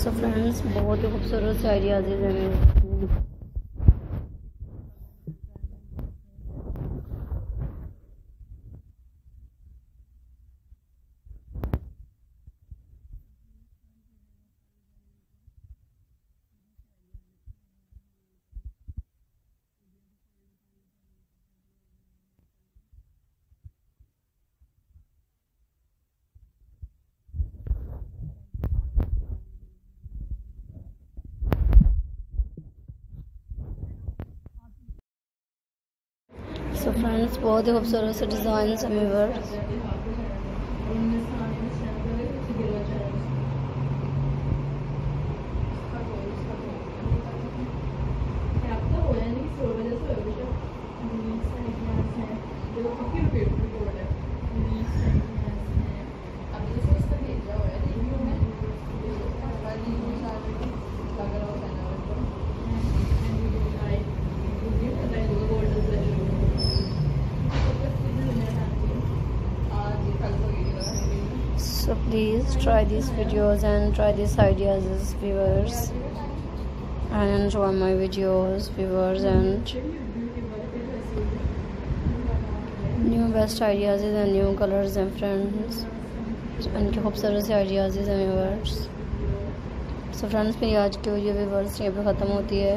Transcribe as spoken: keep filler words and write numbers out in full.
So friends, बहुत ही खूबसूरत से आइडियाज़ हैं। सो फ्रेंड्स, बहुत ही खूबसूरत से डिज़ाइन हैं viewers. So please try these videos and try these ideas, viewers, and enjoy my videos, viewers, and new best ideas and new colors and friends, उनके खूबसूरत से आइडियाज़ हैं व्यूअर्स। सो फ्रेंड्स, मेरी आज की वीडियो व्यूअर्स यहाँ पे ख़त्म होती है।